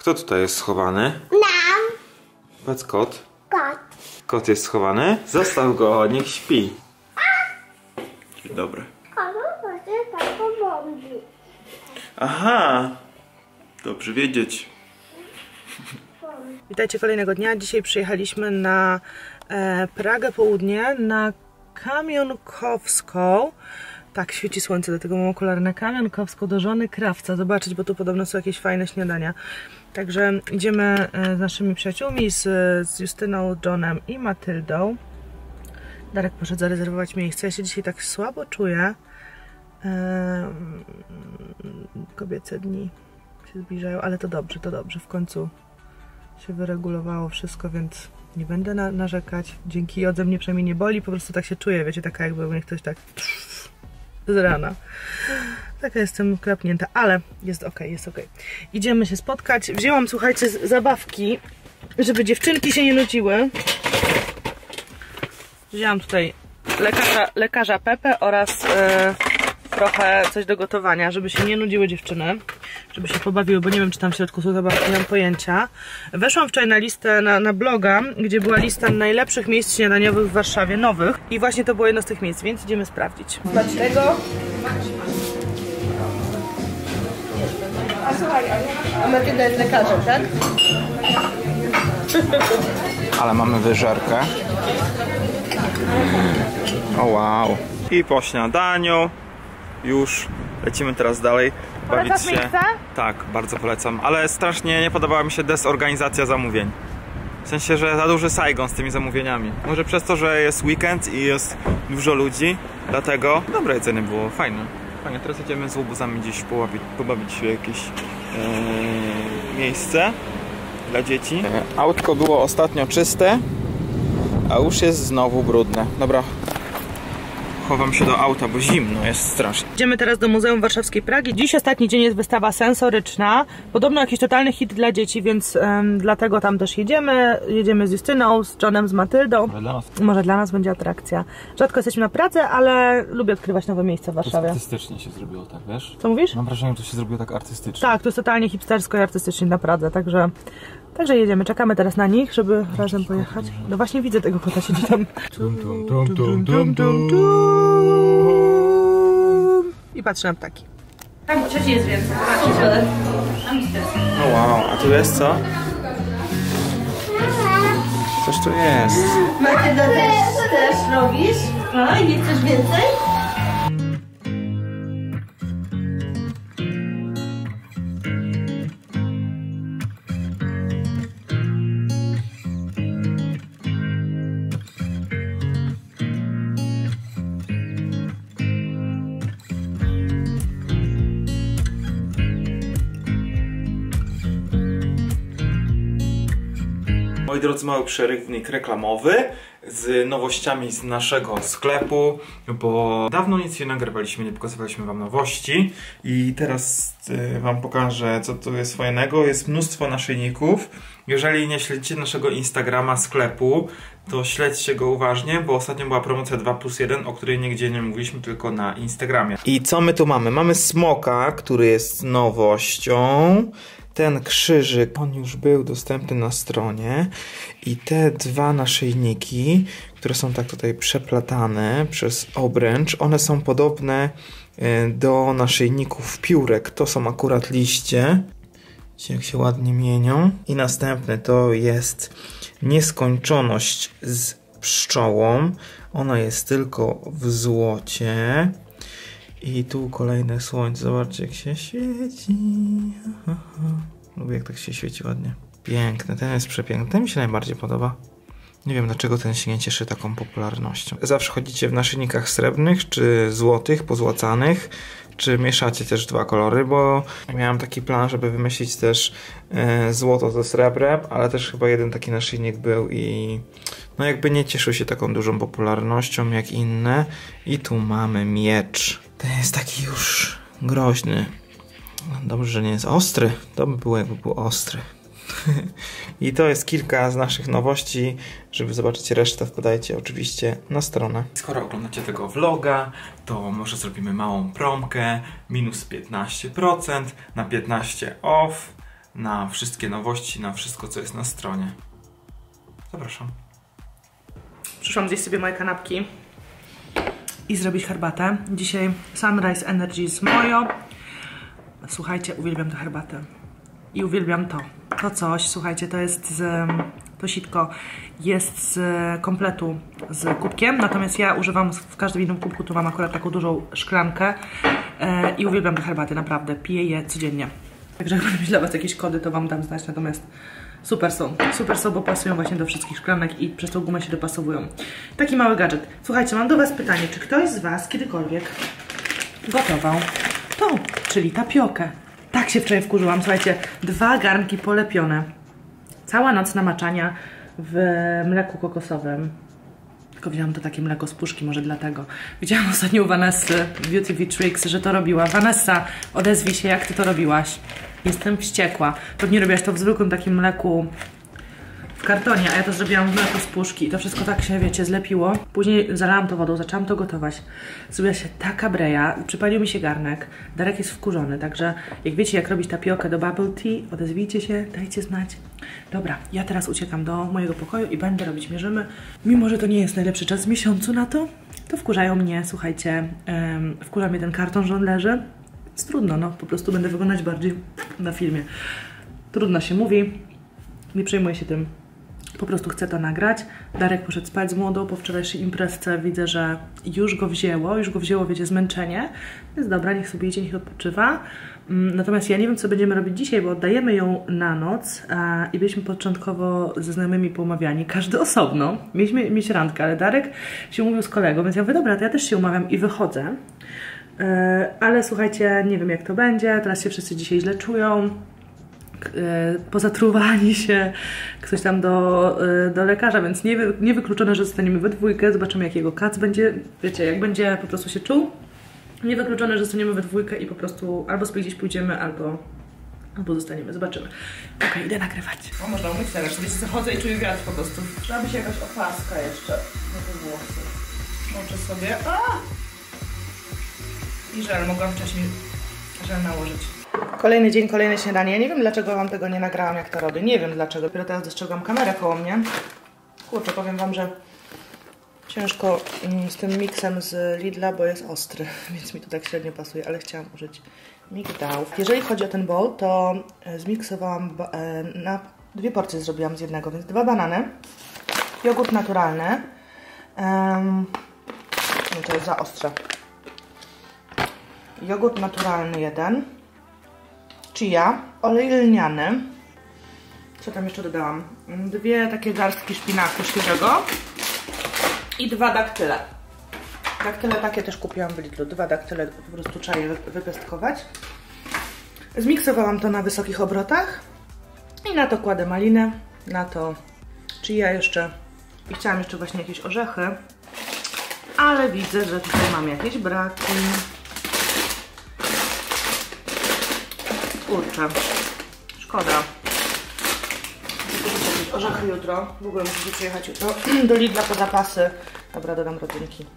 Kto tutaj jest schowany? Nam. Patrz, kot. Kot. Kot jest schowany? Zostaw go, niech śpi. Dobry. Aha. Dobrze wiedzieć. Witajcie kolejnego dnia. Dzisiaj przyjechaliśmy na Pragę Południe, na Kamionkowską. Tak, świeci słońce, dlatego mam okulary. Na Kamionkowską do żony krawca. Zobaczyć, bo tu podobno są jakieś fajne śniadania. Także idziemy z naszymi przyjaciółmi, z Justyną, Johnem i Matyldą. Darek poszedł zarezerwować miejsce. Ja się dzisiaj tak słabo czuję. Kobiece dni się zbliżają, ale to dobrze. W końcu się wyregulowało wszystko, więc nie będę narzekać. Dzięki jodze mnie przynajmniej nie boli, po prostu tak się czuję, wiecie, taka jakby mnie ktoś tak z rana. Taka jestem klapnięta, ale jest ok. Idziemy się spotkać. Wzięłam, słuchajcie, zabawki, żeby dziewczynki się nie nudziły. Wzięłam tutaj lekarza Pepe oraz trochę coś do gotowania, żeby się nie nudziły dziewczyny, żeby się pobawiły, bo nie wiem, czy tam w środku są zabawki, nie mam pojęcia. Weszłam wczoraj na listę, na bloga, gdzie była lista najlepszych miejsc śniadaniowych w Warszawie, nowych, i właśnie to było jedno z tych miejsc, więc idziemy sprawdzić. Smacznego. A słuchaj, a Matylda jest lekarzem, tak? Ale mamy wyżerkę. O wow. I po śniadaniu już lecimy teraz dalej. Bawić się. Miejsce? Tak, bardzo polecam. Ale strasznie nie podobała mi się dezorganizacja zamówień. W sensie, że za duży Saigon z tymi zamówieniami. Może przez to, że jest weekend i jest dużo ludzi. Dlatego dobre jedzenie było, fajne. Fajnie, teraz jedziemy z łobuzami gdzieś pobawić się w jakieś miejsce dla dzieci. Autko było ostatnio czyste, a już jest znowu brudne. Dobra. Chowam się do auta, bo zimno jest strasznie. Idziemy teraz do Muzeum Warszawskiej Pragi. Dziś ostatni dzień jest wystawa sensoryczna. Podobno jakiś totalny hit dla dzieci, więc dlatego tam też jedziemy. Jedziemy z Justyną, z Johnem, z Matyldą. Może dla nas będzie atrakcja. Rzadko jesteśmy na Pradze, ale lubię odkrywać nowe miejsca w Warszawie. Artystycznie się zrobiło, tak, wiesz? Co mówisz? Mam wrażenie, że to się zrobiło tak artystycznie. Tak, to jest totalnie hipstersko i artystycznie na Pradze, także jedziemy. Czekamy teraz na nich, żeby razem pojechać. No właśnie widzę tego kota, siedzi tam. I patrzę na ptaki. Tam u cioci jest więcej. No wow, a tu jest co? Coś tu jest. Matylda, też robisz? A, nie chcesz więcej? Moi drodzy, mały przerywnik reklamowy z nowościami z naszego sklepu, bo dawno nic nie nagrywaliśmy, nie pokazywaliśmy wam nowości i teraz wam pokażę, co tu jest fajnego. Jest mnóstwo naszyjników. Jeżeli nie śledzicie naszego Instagrama sklepu, to śledźcie go uważnie, bo ostatnio była promocja 2+1, o której nigdzie nie mówiliśmy, tylko na Instagramie. I co my tu mamy? Mamy smoka, który jest nowością. Ten krzyżyk, on już był dostępny na stronie i te dwa naszyjniki, które są tak tutaj przeplatane przez obręcz, one są podobne do naszyjników piórek. To są akurat liście. Widzicie, jak się ładnie mienią. I następny to jest nieskończoność z pszczołą. Ona jest tylko w złocie. I tu kolejne słońce, zobaczcie jak się świeci. Lubię jak tak się świeci ładnie. Piękny, ten jest przepiękny, ten mi się najbardziej podoba. Nie wiem dlaczego ten się nie cieszy taką popularnością. Zawsze chodzicie w naszyjnikach srebrnych czy złotych, pozłacanych. Czy mieszacie też dwa kolory, bo miałem taki plan, żeby wymyślić też złoto ze srebrem, ale też chyba jeden taki naszyjnik był i no jakby nie cieszył się taką dużą popularnością jak inne. I tu mamy miecz. Ten jest taki już groźny. Dobrze, że nie jest ostry. To by było jakby był ostry. I to jest kilka z naszych nowości. Żeby zobaczyć resztę, wpadajcie oczywiście na stronę. Skoro oglądacie tego vloga, to może zrobimy małą promkę. Minus 15%, na 15 off. na wszystkie nowości, na wszystko, co jest na stronie. Zapraszam. Przyszłam zjeść sobie moje kanapki i zrobić herbatę. Dzisiaj Sunrise Energy z Mojo. Słuchajcie, uwielbiam tę herbatę. I uwielbiam to. To coś, słuchajcie, to jest to sitko jest z kompletu z kubkiem, natomiast ja używam w każdym innym kubku, tu mam akurat taką dużą szklankę i uwielbiam te herbaty, naprawdę, piję je codziennie. Także jak będę mieć dla was jakieś kody, to wam dam znać, natomiast super są, bo pasują właśnie do wszystkich szklanek i przez tą gumę się dopasowują. Taki mały gadżet. Słuchajcie, mam do was pytanie, czy ktoś z was kiedykolwiek gotował to, czyli tapiokę? Tak się wczoraj wkurzyłam, słuchajcie, 2 garnki polepione. Cała noc namaczania w mleku kokosowym. Tylko wzięłam to takie mleko z puszki, może dlatego. Widziałam ostatnio u Vanessy w Beauty V Tricks, że to robiła. Vanessa, odezwij się, jak ty to robiłaś. Jestem wściekła. Pewnie robiłaś to w zwykłym takim mleku w kartonie, a ja to zrobiłam w mleku z puszki i to wszystko tak się, wiecie, zlepiło. Później zalałam to wodą, zaczęłam to gotować. Zrobiła się taka breja, przypalił mi się garnek. Darek jest wkurzony, także jak wiecie, jak robić tapiokę do bubble tea, odezwijcie się, dajcie znać. Dobra, ja teraz uciekam do mojego pokoju i będę robić mierzymy. Mimo że to nie jest najlepszy czas w miesiącu na to, to wkurzają mnie, słuchajcie, wkurza mnie ten karton, że on leży. Jest trudno, no, po prostu będę wyglądać bardziej na filmie. Trudno się mówi, nie przejmuję się tym. Po prostu chcę to nagrać. Darek poszedł spać z młodą po wczorajszej imprezce. Widzę, że już go wzięło, wiecie, zmęczenie. Więc dobra, niech sobie idzie, niech odpoczywa. Natomiast ja nie wiem, co będziemy robić dzisiaj, bo oddajemy ją na noc i byliśmy początkowo ze znajomymi poumawiani, każdy osobno. Mieliśmy mieć randkę, ale Darek się umówił z kolegą, więc ja mówię, dobra, to ja też się umawiam i wychodzę. Ale słuchajcie, nie wiem, jak to będzie. Teraz się wszyscy dzisiaj źle czują. Pozatruwani się, ktoś tam do lekarza, więc niewykluczone, że zostaniemy we dwójkę, zobaczymy, jakiego kac będzie, wiecie, jak będzie po prostu się czuł. Niewykluczone, że zostaniemy we dwójkę i po prostu albo sobie gdzieś pójdziemy, albo zostaniemy, zobaczymy. Okej, idę nagrywać. O, można umyć teraz, wiecie, zachodzę i czuję wiatr po prostu. Trzeba by się jakaś opaska jeszcze na te włosy. Łączę sobie, i żel, mogłam wcześniej żel nałożyć. Kolejny dzień, kolejne śniadanie. Ja nie wiem, dlaczego wam tego nie nagrałam, jak to robię. Nie wiem dlaczego. Dopiero teraz dostrzegam kamerę koło mnie. Kurczę, powiem wam, że ciężko z tym miksem z Lidla, bo jest ostry, więc mi to tak średnio pasuje, ale chciałam użyć migdałów. Jeżeli chodzi o ten bowl, to zmiksowałam na 2 porcje zrobiłam z jednego, więc 2 banany, jogurt naturalny, no to jest za ostre, jogurt naturalny 1, chia, olej lniany, co tam jeszcze dodałam, 2 takie garstki szpinaku świeżego i 2 daktyle. Daktyle takie też kupiłam w Lidlu, 2 daktyle po prostu trzeba je wypestkować. Zmiksowałam to na wysokich obrotach i na to kładę malinę, na to chia jeszcze i chciałam jeszcze właśnie jakieś orzechy, ale widzę, że tutaj mam jakieś braki. Kurczę, szkoda. Jakieś orzechy jutro. W ogóle muszę przyjechać jutro do Lidla po zapasy. Dobra, dodam rodzynki.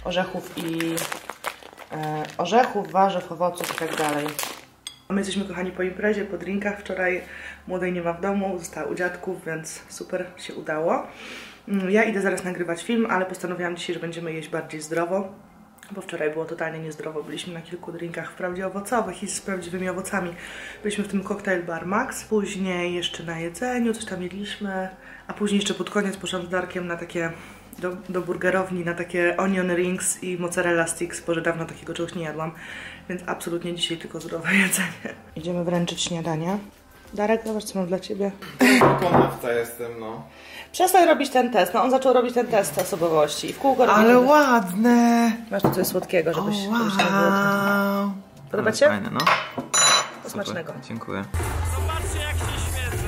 Orzechów, warzyw, owoców i tak dalej. My jesteśmy, kochani, po imprezie, po drinkach. Wczoraj młodej nie ma w domu, została u dziadków, więc super się udało. Ja idę zaraz nagrywać film, ale postanowiłam dzisiaj, że będziemy jeść bardziej zdrowo. Bo wczoraj było totalnie niezdrowo. Byliśmy na kilku drinkach wprawdzie owocowych i z prawdziwymi owocami. Byliśmy w tym Cocktail Bar Max. Później jeszcze na jedzeniu, coś tam jedliśmy. A później jeszcze pod koniec poszłam z Darkiem na takie, do burgerowni, na takie onion rings i mozzarella sticks, bo że dawno takiego czegoś nie jadłam. Więc absolutnie dzisiaj tylko zdrowe jedzenie. Idziemy wręczyć śniadanie. Darek, zobacz, co mam dla ciebie. Wykonawca jestem, no. Przestań robić ten test. No on zaczął robić ten test osobowości i w kółko robi. Ale ładne! Masz tu coś słodkiego, żebyś nie było. Podoba ci się? Fajne, no. Smacznego. Dziękuję. Zobaczcie, jak się świecę.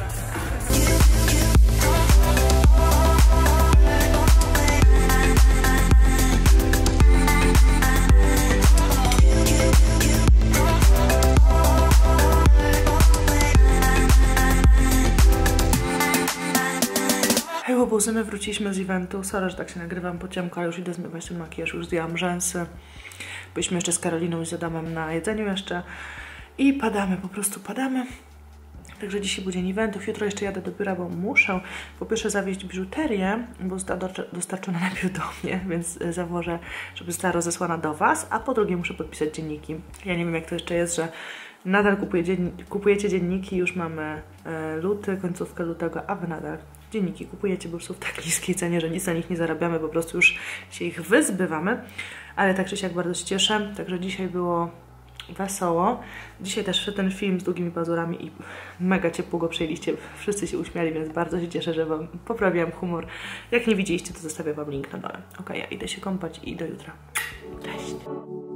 Hej łobuzy, my wróciliśmy z eventu. Sorry, że tak się nagrywam po ciemku, ale już idę zmywać ten makijaż, już zdjęłam rzęsy. Byliśmy jeszcze z Karoliną i z Adamem na jedzeniu jeszcze. I padamy, po prostu padamy. Także dzisiaj był dzień eventów, jutro jeszcze jadę do biura, bo muszę po pierwsze zawieźć biżuterię, bo została dostarczona najpierw do mnie, więc zawożę, żeby została rozesłana do Was, a po drugie muszę podpisać dzienniki. Ja nie wiem, jak to jeszcze jest, że nadal kupujecie dzienniki, już mamy luty, końcówkę lutego, a Wy nadal dzienniki kupujecie, bo są w tak niskiej cenie, że nic na nich nie zarabiamy, po prostu już się ich wyzbywamy, ale tak czy siak bardzo się cieszę, także dzisiaj było wesoło. Dzisiaj też ten film z długimi pazurami i mega ciepło go przejęliście, wszyscy się uśmiali, więc bardzo się cieszę, że Wam poprawiłam humor. Jak nie widzieliście, to zostawię Wam link na dole. Ok, ja idę się kąpać i do jutra. Cześć!